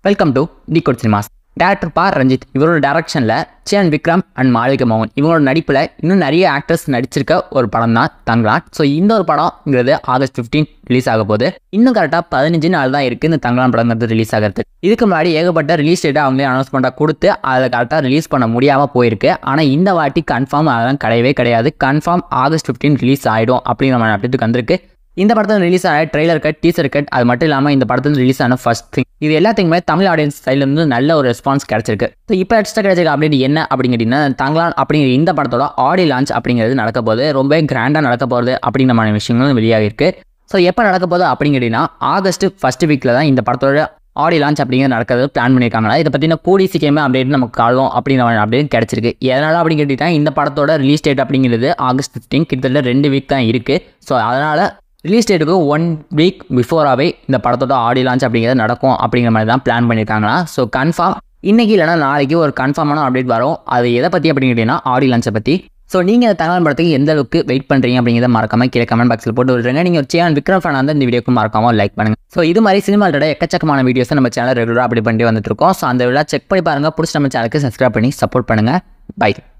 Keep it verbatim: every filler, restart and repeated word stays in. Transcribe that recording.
Welcome to the code cinemas. Director Pa Ranjith இவரோட டைரக்ஷனில் Chiyaan Vikram and Malavika மோகன் இவங்களோட நடிப்பில் இன்னும் நிறைய ஆக்டர்ஸ் நடிச்சிருக்க ஒரு படம் தான் தங்கலான். ஸோ இந்த ஒரு படம்ங்கிறது ஆகஸ்ட் ஃபிஃப்டீன் ரிலீஸ் ஆக போகுது. இன்னும் கரெக்டாக பதினஞ்சு நாள் தான் இருக்குது இந்த தங்கலான் படங்கிறது ரிலீஸ் ஆகிறது. இதுக்கு முன்னாடி ஏகப்பட்ட ரிலீஸ் டேட்டை அவங்களே அனௌன்ஸ்மெண்ட்டாக கொடுத்து அதை கரெக்டாக ரிலீஸ் பண்ண முடியாமல் போயிருக்கு. ஆனால் இந்த வாட்டி கன்ஃபார்ம் அதெல்லாம் கிடையவே கிடையாது. கன்ஃபார்ம் ஆகஸ்ட் ஃபிஃப்டீன் ரிலீஸ் ஆகிடும் அப்படிங்கிற மாதிரி அப்டேட்டுக்கு வந்திருக்கு. இந்த படத்தில் ரிலீஸ் ஆன ட்ரெய்லர் கட், டீசர் கட், அது மட்டும் இல்லாமல் இந்த படத்தில் ரிலீஸ் ஆன ஃபர்ஸ்ட் திங், இது எல்லாத்துக்குமே தமிழ் ஆடியன்ஸ் சைட்லேருந்து நல்ல ஒரு ரெஸ்பான்ஸ் கிடச்சிருக்கு. ஸோ இப்போ எக்ஸ்ட்ரா கிடைச்சிருக்க அப்டேட் என்ன அப்படிங்கிறீங்கன்னா, தங்கலான் அப்படிங்கிற இந்த படத்தோட ஆடியோ லான்ச் அப்படிங்கிறது நடக்க போகுது. ரொம்ப கிராண்டாக நடக்க போகிறது அப்படிங்கிற மாதிரி விஷயங்களும் வெளியாக இருக்குது. ஸோ எப்போ நடக்க போகுது அப்படிங்கிறீங்கன்னா, ஆகஸ்ட் ஃபர்ஸ்ட் வீக்கில் தான் இந்த படத்தோட ஆடியோ லான்ச் அப்படிங்கிறது நடக்கிறது பிளான் பண்ணியிருக்காங்களா. இதை பற்றின கூடி சீக்கிரமே அப்டேட் நமக்கு காலம் அப்படிங்கிற மாதிரி அப்டேட் கிடச்சிருக்கு. எதனால் அப்படின்னு கேட்டிங்கன்னா, இந்த படத்தோட ரிலீஸ் டேட் அப்படிங்கிறது ஆகஸ்ட் ஃபிஃப்டீன் கிட்டத்தட்ட ரெண்டு வீக் தான் இருக்குது. ஸோ அதனால் ரிலீஸ் டேட்டுக்கு ஒன் வீக் பிஃபோராகவே இந்த படத்தோட ஆடியோ லான்ச் அப்படிங்கிறது நடக்கும் அப்படிங்கிற மாதிரி தான் பிளான் பண்ணியிருக்காங்களா. ஸோ கன்ஃபார்ம் இன்றைக்கி இல்லைனா நாளைக்கு ஒரு கன்ஃபார்மான அப்டேட் வரும். அது எதை பற்றி அப்படின்னு கேட்டிங்கன்னா, ஆடியோ லான்ச்சை பற்றி. ஸோ நீங்கள் இந்த தங்கலான் படத்துக்கு எந்த அளவுக்கு வெயிட் பண்ணுறீங்க அப்படிங்கிறத மறக்காம கீழே கமெண்ட் பாக்ஸில் போட்டு விடுறீங்க. நீங்கள் ஒரு சியான் விக்ரம் ஃபேனாக இருந்தால் இந்த வீடியோக்கு மறக்காம லைக் பண்ணுங்கள். ஸோ இது மாதிரி சினிமாவோட எக்கச்சக்கமான வீடியோஸை நம்ம சேனல் ரெகுலராக அப்படி பண்ணிட்டு வந்துட்டு இருக்கோம். ஸோ அந்த விழா செக் பண்ணி பாருங்கள். பிடிச்ச நம்ம சேனலுக்கு சப்ஸ்கிரைப் பண்ணி சப்போர்ட் பண்ணுங்கள். பை.